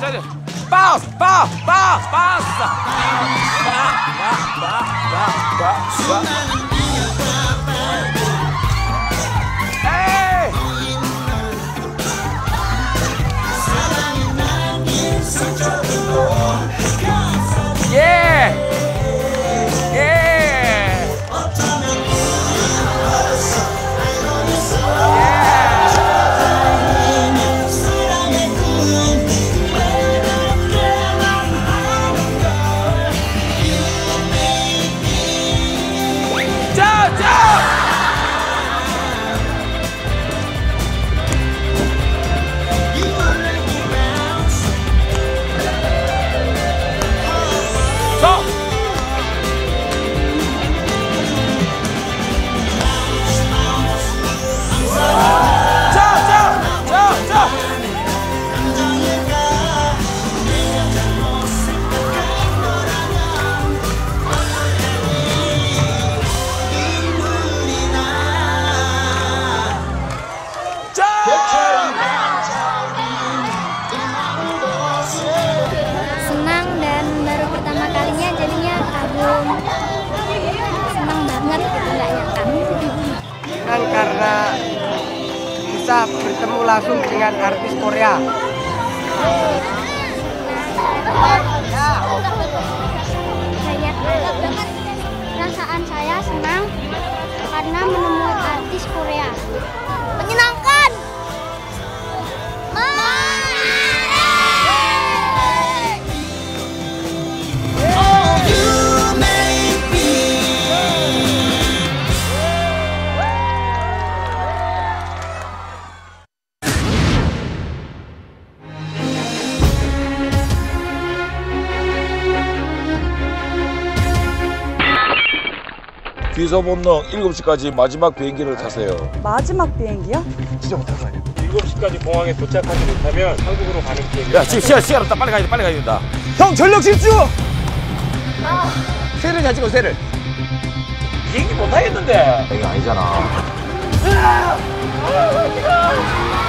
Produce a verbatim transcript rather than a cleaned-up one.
돼. 바운스, 바운스, 바운스, 바운스. 에이! 예! 예! Karena bisa bertemu langsung dengan artis Korea. Perasaan saya senang karena menemui artis Korea. Menyenangkan. 비서 본능 일곱 시까지 마지막 비행기를 타세요. 마지막 비행기요? 진짜 못할 거 아니야? 일곱 시까지 공항에 도착하지 못하면 한국으로 가는 비행기. 야, 지금 시간, 시간 없다. 빨리 가야 돼, 빨리 가야 된다. 형 전력 질주! 아. 새를 잘 찍어, 새를. 비행기 못 타겠는데. 이거 아니잖아. 아, 아,